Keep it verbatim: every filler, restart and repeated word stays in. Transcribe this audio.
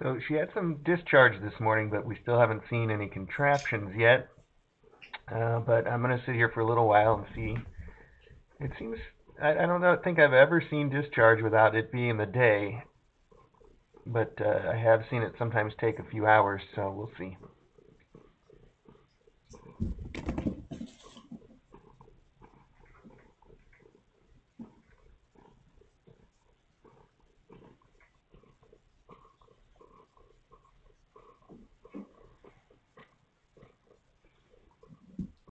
So she had some discharge this morning, but we still haven't seen any contraptions yet. Uh, but I'm gonna sit here for a little while and see. It seems I, I don't know, think I've ever seen discharge without it being the day, but uh, I have seen it sometimes take a few hours, so we'll see.